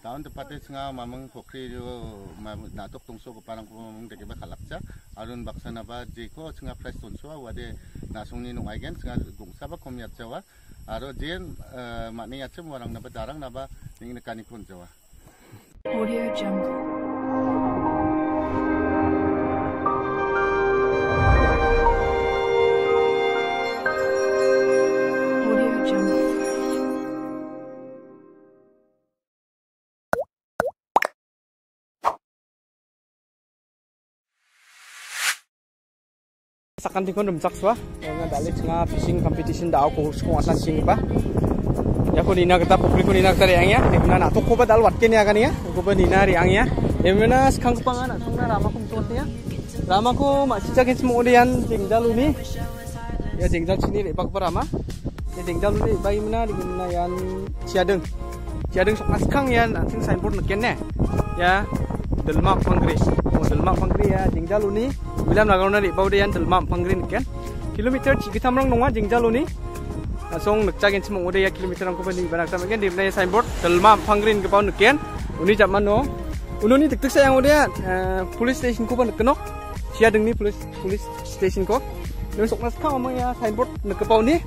Tahun tepatnya sengaja mamang pokri jo natok tungso ko parang ko mamang deke ba kalaksa arun baksa na ba jeko sengaja fresh tungso wade nasung ni nung aigen sengaja gungsa ba komiat jawa aro jen makni yatse orang na ba jarang na ba ning nekani pun jawa. Audio Jungle. Sakan tikon rumsak swa nga dali nga fishing competition daw ko ko asan sing ba ya ko nina kita pukri ko nina kita riang ya dimana na to ko ba dal watke ni akan ya ko ba nina riang ya emena skang pangan na sungna rama ko mtot ya rama ko ma chicha ken mo dian jingdal uni ya jingdal sini rebak rama ya jingdal uni bai mena dimana yan ciadeng sok askang ya sing signboard neken ne ya delmak pangri ya jingdal uni bilam nagauna ri baudian delmak pangri neken kilometer cikitamrang nonga jingdal uni song nekcagen cimong ode ya kilometer angko bani banak samagen di nai signboard delmak pangri ngepau neken uni zaman no ununi tek sayang ode ya police station ko ban kenok ciadeng ni police station ko dan sok naskang amang ya signboard nekepau ni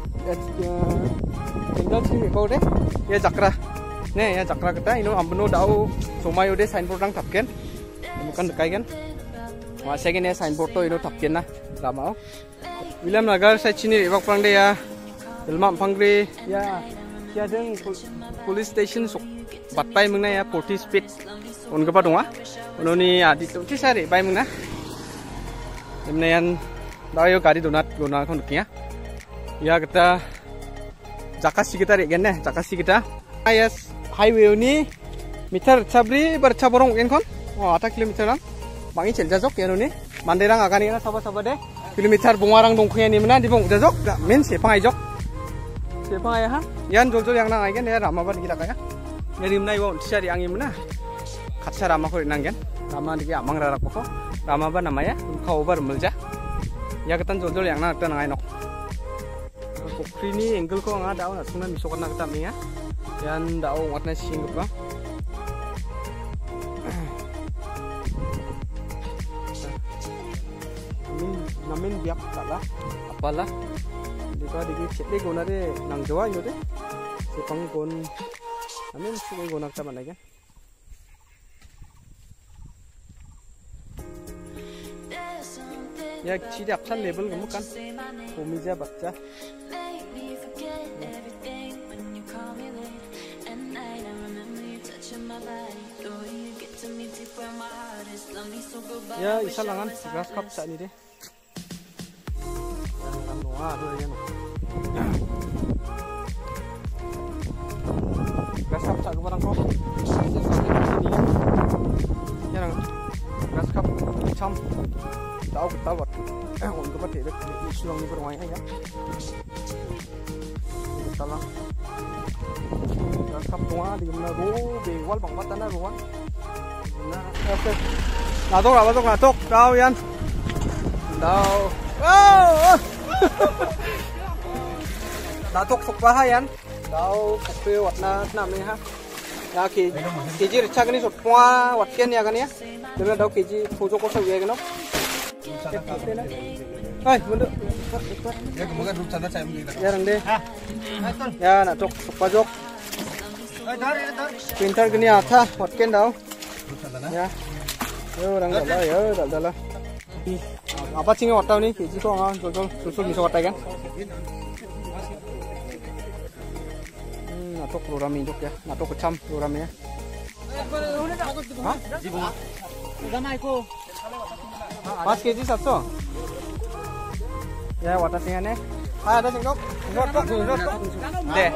jingdal sini baude ya jakra ne ya jakra kita ino ambeno dau somai ode signboard rang tapken bukan dekai kan masih gini signboard to ino tapken na ramau William Nagar saya cini ibak pang de ya delmak pangri ya kiadeng police station sok batpai mengna ya 40 speed on kepa donga ononi adi tu sari bai mengna demnean dayo gari donat gona kon kia ya kita jakasi kita regen ne jakasi kita ayas highway ni meter sabri bercaborong kan kon oh 8 kilometer lang bangi cel jajok ya ni manderang akan ina saba deh kilometer bungarang dongkhnya ni mana di bong jajok ga men sepang ajok sepang aya ha yan jol yang nang aigen ya rama ban kita kaya ngerim nai won cari angin mana kaca rama ko nanggen rama diki amang rarak poko rama ban namanya kau bar melja ya ketan jol yang nang tan ngai nok pokri ni angle ko nga daw na sungna misokon na kita minga yan daw watna sing ba namin biak kala apalah dika diki chetle gona de nang jawa yo de sepang gon namin sugai gona ta mana kan ya chidi apsan level gemu kan komija bacha ya isa langan gas cup sa ni deh gas cup sa barang ko ya gas cup cham tao wat on ko pati dek isulong ni bermain ya talang gas cup tunga di mana ro be wal bang batana ro na oke natok daw yan daw natok sok bahayan daw pokpe watna namni ha ya keji richa gani sok pwa watken ya gani ya dela daw keji fojo ko sok ye gano hai bundu ya kemudian dulu sana saya mungkin ya rang deh ya natok sok pajok pintar gani atha watken daw ya yo rang dala yo dala apa sih nggak tahu nih keji kok nggak susul bisa watai kan natok program induk ya natok kecam programnya hah di bunga udah naikku pas keji 100 ya watasnya nih ada singkok deh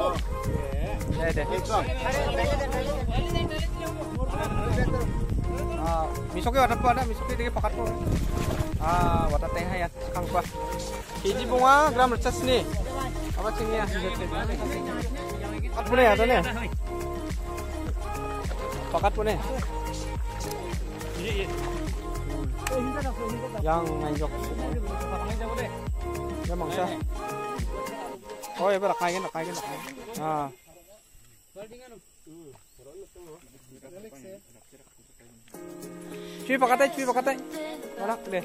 misoki watat po ada misoki digi pakat po watat teng hayat kang pa keji bunga gram recas nih apa cingnya pakat po nih ada nih pakat po nih yang ngajok ya mangsa oh ya berak kain ah cuy pakai. Anak deh.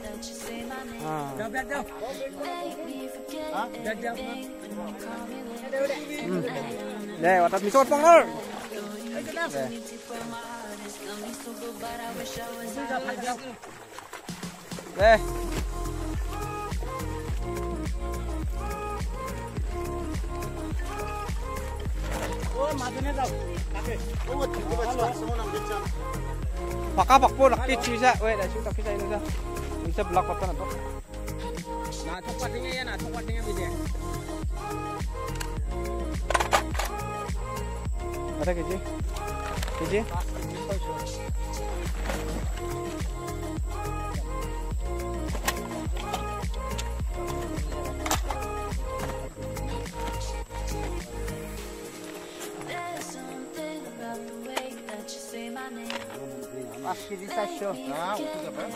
Deh, watat misot pangol. Deh. Paka pakpo laki cuisa, weh dah cuisa kita ini dah. Bisa belak apa nanti? Nah, tempatnya ya, nah tempatnya bisa. Ada keji? Acho que achou. Ah, o que é?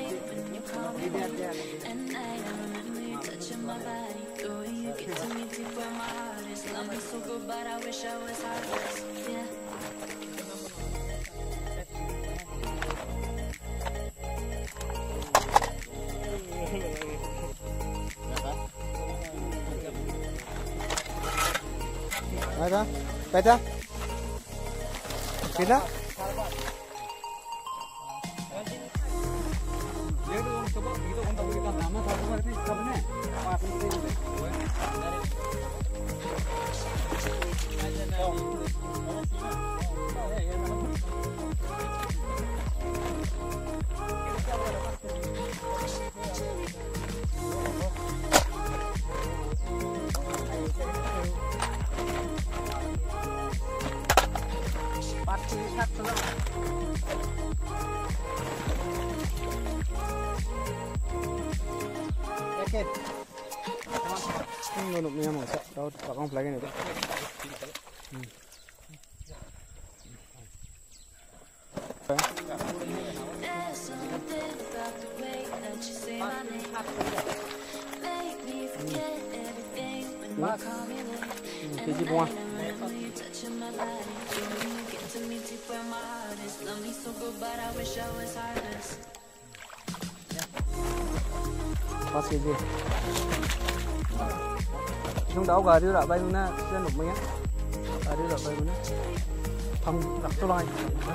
Ada? Peta? Peta? Ngunuk niya mo sa daw pakang flag ni. Keji bunga. Pas keji. Chúng đảo gà đưa lại bay na trên lục mấy á, gà đưa lại bay na, thằng đặt số lai,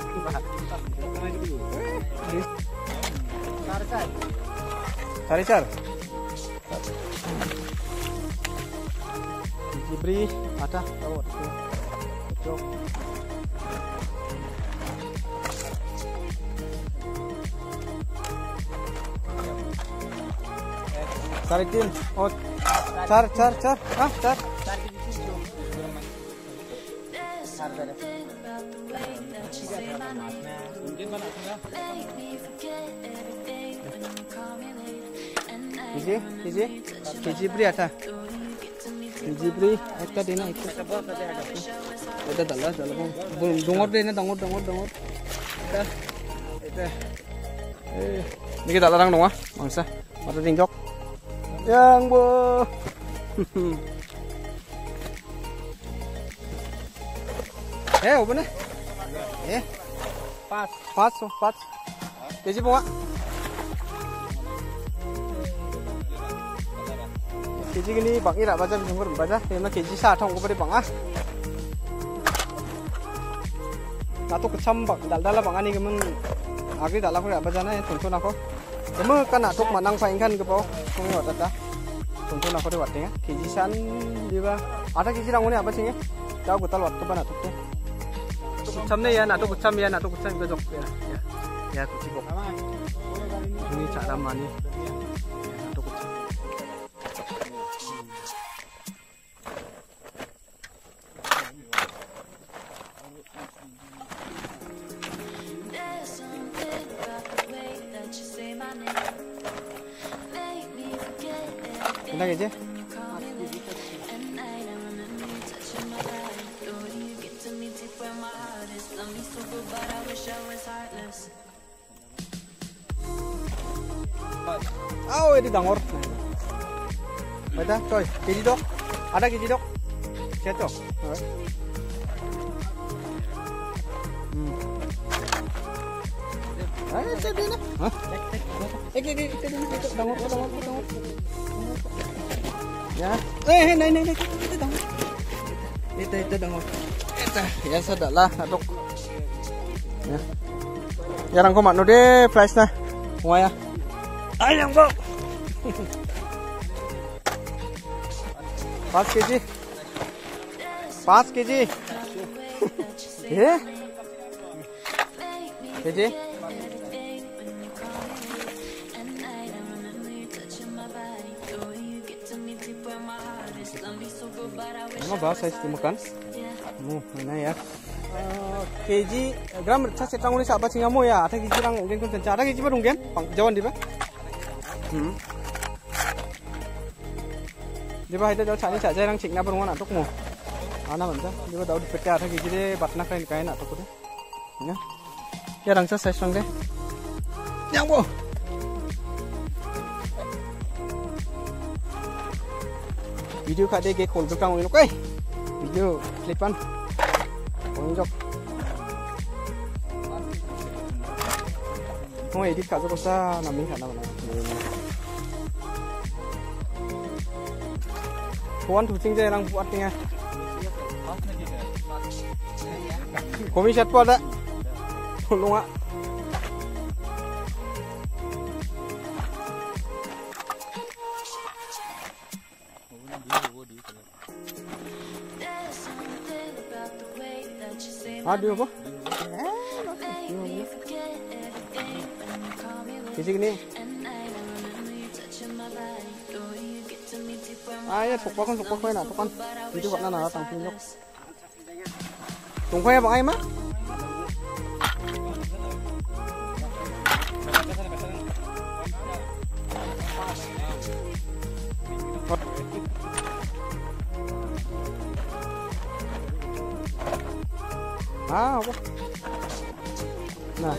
cari car, Jibri, ada, tahu, cocok. Cari tim, oh. Char, ah, char. Keji beri ada. Keji beri, ekta dina ekta. Ada dalah. Dongor deh, dongor. Eta. Ini kita larang dong ah, bangsa. Ada tinjok. Yang bu. Apa nih? Pas. Keji bunga. Keji gini bang ira baca bingung baca. Karena keji satong ko pada bang ah. Nato kecam bang dal bang ani kemen. Agri dal aku baca na tonton aku. Kamu kan natuk manang paingkan ke bawah. Kung wata ta. Tonton aku deh watnya. Keji san dia. Ada keji rangun apa sih? Tahu betul wat ke mana tuh? Kecamnya ya, nato kecam ke jok ya kucing kok. Ini cara mani. Nato kecam. Enak aja. Oh, ini dangor. Baca, coy. Keji dok. Ada keji dok. Cocok. Ayo tadi na. Hah? Tengok. Ya. Naik. Itu tengok. Ya sadaklah atuk. Ya. Jarang ko makno de price na. Ngaya. Ayang ko. 5 kg. 5 kg. Eh? kg? Ano ba size mo kan? Mana ya? kg gram sa setang uli sa ba singa mo ya? Ata kg rang ungen kun tenca. Ata kg ba ungen? Pang jawan di ba? Di ba itu jauh cari saja yang cik na berungan atuk mo. Ana benda. Di ba daud pekya ata kg de batna kain atuk de. Ya. Ya rang sa size rang de. Yang bo. Video kat dia ke call belakang ini okey. Video klipan. Onjok. Oh edit kat tu kosa nami kana mana. Kawan tu cing je orang buat tinggal. Komi chat pun ada. Tolong ah. Aduh apa? Kisi ni. Ya sukpa ko na tukan. Video kat na tang pinjok. Tungkol ya bang ay ma? Apa? Nah.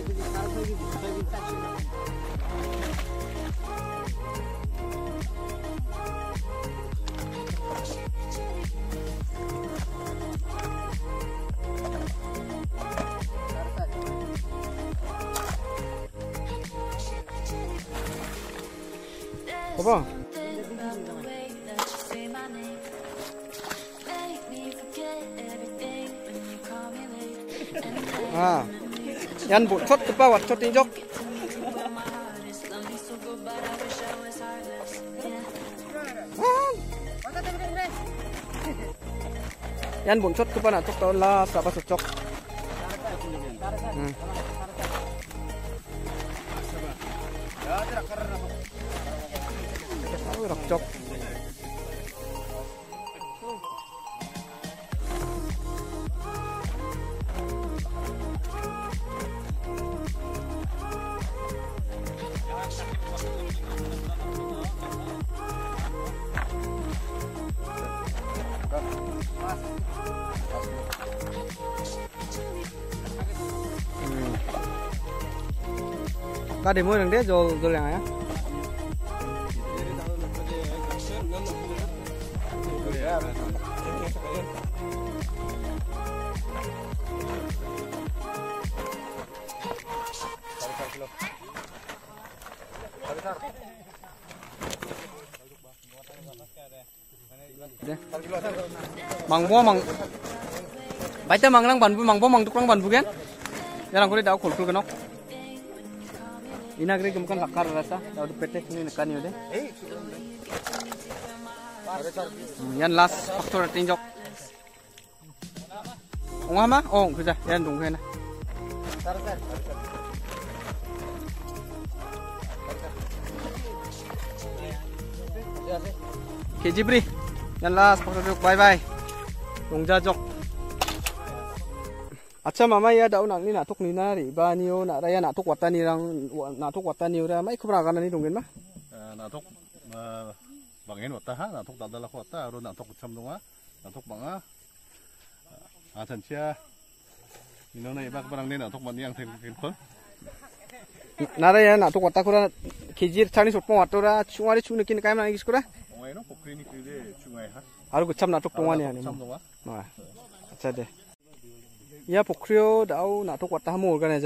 Apa? Yan bucot ke bawah, cot injok. Yan bucot ke bawah, cok tahun lah, siapa cocok. Cok. Ka để mua đường đấy rồi lại á. Mang baca mang lang banbu mang mang tukang banbu kan? Jarang kali daw kulkul kenok. Inagri kemukan lakar rasa daw petek ni nekan yode. Yan last faktor tinjok. Ong ama? Oh, kuja. Yan dung na. Kejibri. Yan last faktor bye bye. Dongjajok. Acha mama ya daun ang ni natuk ni nari ba niyo na raya natuk watani ra mai kubra kana ni donggen mah natuk bangin wata ha natuk dadala wata aro natuk chamdonga natuk banga atansia ino na ibak barang ni natuk mani ang thengkin khol naraya natuk wata kura kejir chani sotpong watora chungari chune kin kai mana iskura ongai no pokri ni kide chungai ha aro gucham natuk tongani ani chamdonga acha de ya pokrio dau natuk wata mo organize jarang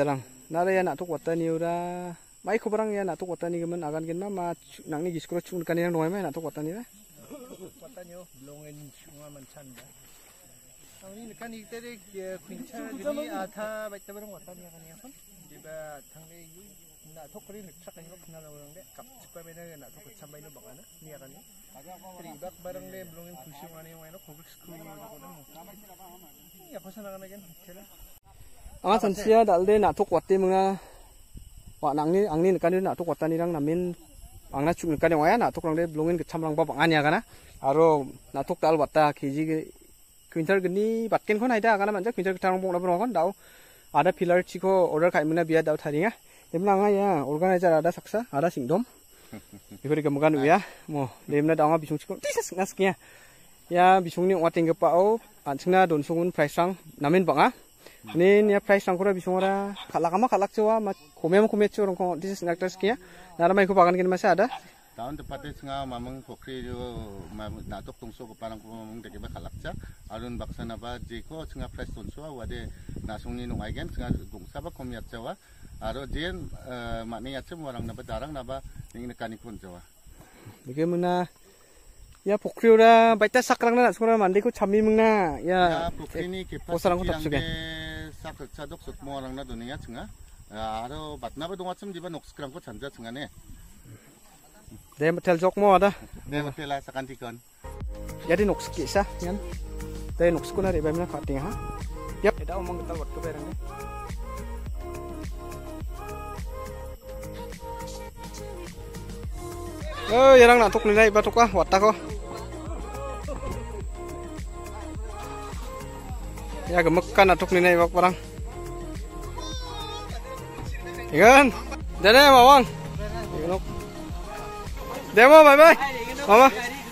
nara ya natuk watani ura mai kobrang ya natuk watani gemen agan gen ma nangni giskro chung kan yang noy mai natuk watani ra watani blongen chunga mansan ba ini kan itere kuncha gini atha baita barang watani kan ya kan diba thangle natuk kri niksa kan yo khna lawang de kap chipa bena natuk chambai no bangana ni akan ni ribak barang de blongen kusi mani mai no kobik skul ko ya pasana kan gen kela anga sansia dalde natuk wati menga wa nangni angni kan natuk watani rang namin angna chung kan waya natuk rang de blongen ke chamlang ba bangani agana aro natuk dal wata kiji kwintar geni batken kon haida agana manja kwintar tarang bong labro kon dau ada pilar chiko order kai mena biya dau tharinga demna anga ya organizer ada saksa ada singdom ikori gamugan uya mo demna daunga bisung chiko tises ngaskia ya bisungni wating ge pao ansingna donsungun price rang namin banga ni ya price rang kora bisungora khalakama khalak cewa ma komem churong ko tises ngaktas kia nara mai ko bagan ken masa ada tahun tepatnya sengaja mamang pokri jo natok tungso ko parang ko mamang deke ba kalakcha arun baksa na ba jeko sengaja price tungso wade nasungni nung aigen sengaja gungsa ba komiat jawa aro jen makni yatse morang na ba darang na ba ingin kani pun jawa bagaimana ya pokri ura baita sakrang na sura mandi ko chami mengna ya pokri ni posarang ko tapsuge sak chadok sut morang na dunia sengaja aro batna ba dongatsum diba nokskrang ko chanja sengane dem tel jok mo ada dem tela sakantikon jadi noks kisa kan tay noks ko na re bamna khating ha yap eda omang tal wat ko berang ne yarang natuk nilai batuk ah watta ko ya gemek kan natuk nilai bak barang ikan dene mawang demo bye bye mama